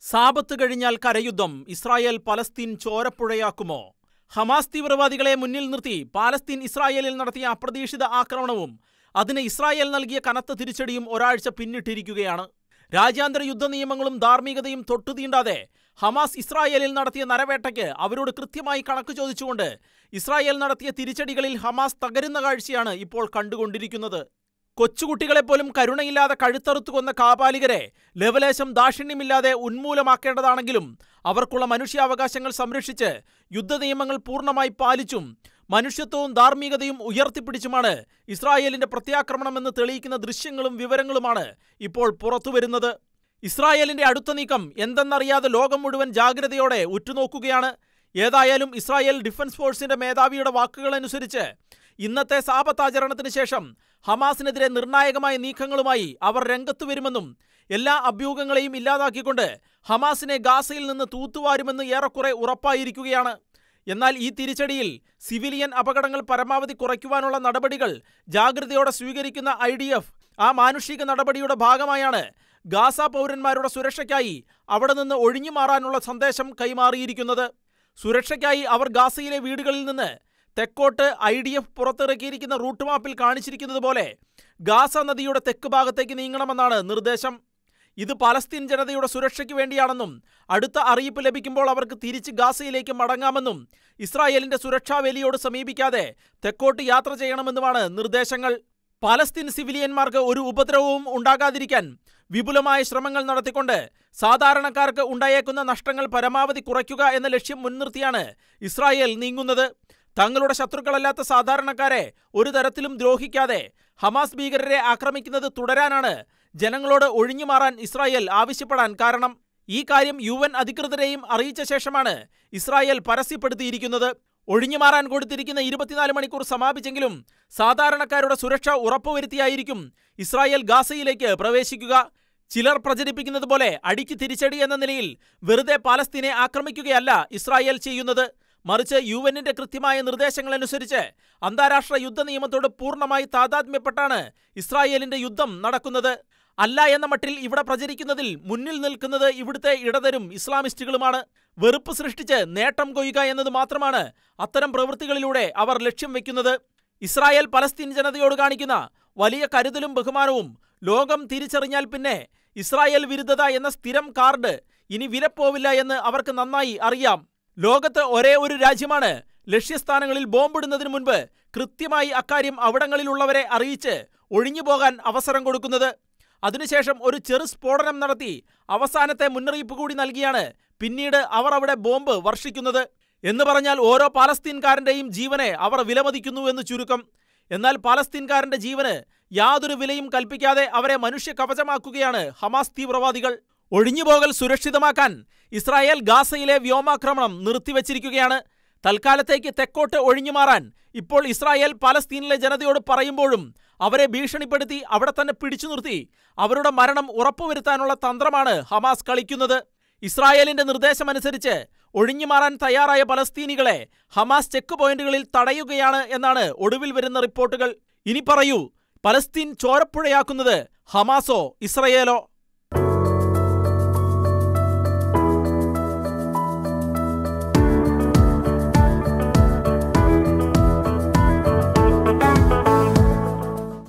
Sabbath കഴിഞ്ഞാൽ കരയുദ്ധം. Israel Palestine ചോരപ്പുഴയാക്കുമോ? ഹമാസ് തീവ്രവാദികളെ മുന്നിൽ നിർത്തി പാലസ്തീൻ ഇസ്രായേലിൽ നടത്തിയ അപ്രതീക്ഷിത ആക്രമണവും അതിന് ഇസ്രായേൽ നൽകിയ കനത്ത തിരിച്ചടിയും ഒരാഴ്ച പിന്നിട്ടിരിക്കുകയാണ്. രാജ്യാന്തര യുദ്ധ നിയമങ്ങളും ധാർമ്മികതയും തൊട്ടുതീണ്ടാതെ ഹമാസ് ഇസ്രായേലിൽ നടത്തിയ നരവേട്ടയ്ക്ക് അവരോട് കൃത്യമായി കണക്ക് ചോദിച്ചുകൊണ്ട് ഇസ്രായേൽ നടത്തിയ തിരിച്ചടികളിൽ ഹമാസ് തകരുന്ന കാഴ്ചയാണ് ഇപ്പോൾ കണ്ടുകൊണ്ടിരിക്കുന്നത്. കൊച്ചുകുട്ടികളെപ്പോലും കരുണയില്ലാതെ കഴുത്തറുത്തു കൊന്ന കാപാലികരെ ലവലേശം ദാക്ഷിണ്യമില്ലാതെ ഉന്മൂലമാക്കേണ്ടതാണെങ്കിലും അവർക്കുള്ള മനുഷ്യാവകാശങ്ങൾ സംരക്ഷിച്ച് യുദ്ധ നിയമങ്ങൾ പൂർണ്ണമായി പാലിച്ചും മനുഷ്യത്വവും ധാർമ്മികതയും ഉയർത്തിപ്പിടിച്ചുമാണ് ഇസ്രായേലിന്റെ പ്രത്യാക്രമണമെന്ന് തെളിയിക്കുന്ന ദൃശ്യങ്ങളും വിവരങ്ങളുമാണ് ഇപ്പോൾ പുറത്തുവരുന്നത്. ഇസ്രായേലിന്റെ അടുത്ത നീക്കം എന്തെന്നറിയാതെ ലോകം മുഴുവൻ ജാഗ്രതയോടെ ഉറ്റുനോക്കുകയാണ്. ഏതായാലും ഇസ്രായേൽ ഡിഫൻസ് ഫോഴ്സിന്റെ മേധാവിയുടെ വാക്കുകളനുസരിച്ച് ഇന്നത്തെ സാബത്താചരണത്തിന് ശേഷം ഹമാസിനെതിരെ നിർണായകമായ നീക്കങ്ങളുമായി അവർ രംഗത്തു വരുമെന്നും എല്ലാ അഭ്യൂഹങ്ങളെയും ഇല്ലാതാക്കിക്കൊണ്ട് ഹമാസിനെ ഗാസയിൽ നിന്ന് തൂത്തുവാരുമെന്ന് ഏറെക്കുറെ ഉറപ്പായിരിക്കുകയാണ്. എന്നാൽ ഈ തിരിച്ചടിയിൽ സിവിലിയൻ അപകടങ്ങൾ പരമാവധി കുറയ്ക്കുവാനുള്ള നടപടികൾ ജാഗ്രതയോടെ സ്വീകരിക്കുന്ന IDF ആ മാനുഷിക നടപടിയുടെ ഭാഗമായാണ് ഗാസ പൗരന്മാരുടെ സുരക്ഷയ്ക്കായി അവിടെ നിന്ന് ഒഴിഞ്ഞു മാറാനുള്ള സന്ദേശം കൈമാറിയിരിക്കുന്നത്. സുരക്ഷയ്ക്കായി അവർ ഗാസയിലെ വീടുകളിൽ നിന്ന് തെക്കോട്ട് IDF പുറത്തിറക്കിയിരിക്കുന്ന റൂട്ട് മാപ്പിൽ കാണിച്ചിരിക്കുന്നത് പോലെ ഗാസ നദിയുടെ തെക്ക് ഭാഗത്തേക്ക് നീങ്ങണമെന്നാണ് നിർദ്ദേശം. ഇത് പലസ്തീൻ ജനതയുടെ സുരക്ഷയ്ക്ക് വേണ്ടിയാണെന്നും അടുത്ത അറിയിപ്പ് ലഭിക്കുമ്പോൾ അവർക്ക് തിരിച്ച് ഗാസയിലേക്ക് മടങ്ങാമെന്നും ഇസ്രായേലിന്റെ സുരക്ഷാവേലിയോട് സമീപിക്കാതെ തെക്കോട്ട് യാത്ര ചെയ്യണമെന്നുമാണ് നിർദ്ദേശങ്ങൾ. പലസ്തീൻ സിവിലിയന്മാർക്ക് ഒരു ഉപദ്രവവും ഉണ്ടാകാതിരിക്കാൻ വിപുലമായ ശ്രമങ്ങൾ നടത്തിക്കൊണ്ട് സാധാരണക്കാർക്ക് ഉണ്ടായേക്കുന്ന നഷ്ടങ്ങൾ പരമാവധി കുറയ്ക്കുക എന്ന ലക്ഷ്യം മുൻനിർത്തിയാണ് ഇസ്രായേൽ നീങ്ങുന്നത്. തങ്ങളുടെ ശത്രുക്കളല്ലാത്ത സാധാരണക്കാരെ ഒരു തരത്തിലും ദ്രോഹിക്കാതെ ഹമാസ് ഭീകരരെ ആക്രമിക്കുന്നത് തുടരാനാണ് ജനങ്ങളോട് ഒഴിഞ്ഞുമാറാൻ ഇസ്രായേൽ ആവശ്യപ്പെടാൻ കാരണം. ഈ കാര്യം UN അധികൃതരെയും അറിയിച്ച ശേഷമാണ് ഇസ്രായേൽ പരസ്യപ്പെടുത്തിയിരിക്കുന്നത്. ഒഴിഞ്ഞുമാറാൻ കൊടുത്തിരിക്കുന്ന 24 മണിക്കൂർ സമാപിച്ചെങ്കിലും സാധാരണക്കാരുടെ സുരക്ഷ ഉറപ്പുവരുത്തിയായിരിക്കും ഇസ്രായേൽ ഗാസയിലേക്ക് പ്രവേശിക്കുക. ചിലർ പ്രചരിപ്പിക്കുന്നത് പോലെ അടിക്ക് തിരിച്ചടി എന്ന നിലയിൽ വെറുതെ പാലസ്തീനെ ആക്രമിക്കുകയല്ല ഇസ്രായേൽ ചെയ്യുന്നത്. മറിച്ച് UNന്റെ കൃത്യമായ നിർദ്ദേശങ്ങളനുസരിച്ച് അന്താരാഷ്ട്ര യുദ്ധ നിയമത്തോട് പൂർണ്ണമായി താതാത്മ്യപ്പെട്ടാണ് ഇസ്രായേലിന്റെ യുദ്ധം നടക്കുന്നത്. അല്ല എന്ന മട്ടിൽ ഇവിടെ പ്രചരിക്കുന്നതിൽ മുന്നിൽ നിൽക്കുന്നത് ഇവിടുത്തെ ഇടതരും ഇസ്ലാമിസ്റ്റുകളുമാണ്. വെറുപ്പ് സൃഷ്ടിച്ച് നേട്ടം കൊയ്യുക എന്നത് മാത്രമാണ് അത്തരം പ്രവൃത്തികളിലൂടെ അവർ ലക്ഷ്യം വെക്കുന്നത്. ഇസ്രായേൽ പലസ്തീൻ ജനതയോട് കാണിക്കുന്ന വലിയ കരുതലും ബഹുമാനവും ലോകം തിരിച്ചറിഞ്ഞാൽ പിന്നെ ഇസ്രായേൽ വിരുദ്ധത എന്ന സ്ഥിരം കാർഡ് ഇനി വിലപ്പോവില്ല എന്ന് അവർക്ക് നന്നായി അറിയാം. ലോകത്ത് ഒരേ ഒരു രാജ്യമാണ് ലക്ഷ്യസ്ഥാനങ്ങളിൽ ബോംബിടുന്നതിന് മുൻപ് കൃത്യമായി അക്കാര്യം അവിടങ്ങളിലുള്ളവരെ അറിയിച്ച് ഒഴിഞ്ഞുപോകാൻ അവസരം കൊടുക്കുന്നത്. അതിനുശേഷം ഒരു ചെറു സ്ഫോടനം നടത്തി അവസാനത്തെ മുന്നറിയിപ്പ് കൂടി നൽകിയാണ് പിന്നീട് അവർ അവിടെ ബോംബ് വർഷിക്കുന്നത്. എന്ന് പറഞ്ഞാൽ ഓരോ പാലസ്തീൻകാരൻ്റെയും ജീവനെ അവർ വിലമതിക്കുന്നു എന്ന് ചുരുക്കം. എന്നാൽ പാലസ്തീൻകാരൻ്റെ ജീവന് യാതൊരു വിലയും കൽപ്പിക്കാതെ അവരെ മനുഷ്യ കവചമാക്കുകയാണ് ഹമാസ് തീവ്രവാദികൾ. ഒഴിഞ്ഞുപോകൽ സുരക്ഷിതമാക്കാൻ ഇസ്രായേൽ ഗാസയിലെ വ്യോമാക്രമണം നിർത്തിവച്ചിരിക്കുകയാണ്. തൽക്കാലത്തേക്ക് തെക്കോട്ട് ഒഴിഞ്ഞുമാറാൻ ഇപ്പോൾ ഇസ്രായേൽ പലസ്തീനിലെ ജനതയോട് പറയുമ്പോഴും അവരെ ഭീഷണിപ്പെടുത്തി അവിടെ തന്നെ പിടിച്ചു നിർത്തി അവരുടെ മരണം ഉറപ്പുവരുത്താനുള്ള തന്ത്രമാണ് ഹമാസ് കളിക്കുന്നത്. ഇസ്രായേലിന്റെ നിർദ്ദേശമനുസരിച്ച് ഒഴിഞ്ഞുമാറാൻ തയ്യാറായ പലസ്തീനികളെ ഹമാസ് ചെക്ക് പോയിന്റുകളിൽ തടയുകയാണ് എന്നാണ് ഒടുവിൽ വരുന്ന റിപ്പോർട്ടുകൾ. ഇനി പറയൂ, പലസ്തീൻ ചോരപ്പുഴയാക്കുന്നത് ഹമാസോ ഇസ്രായേലോ?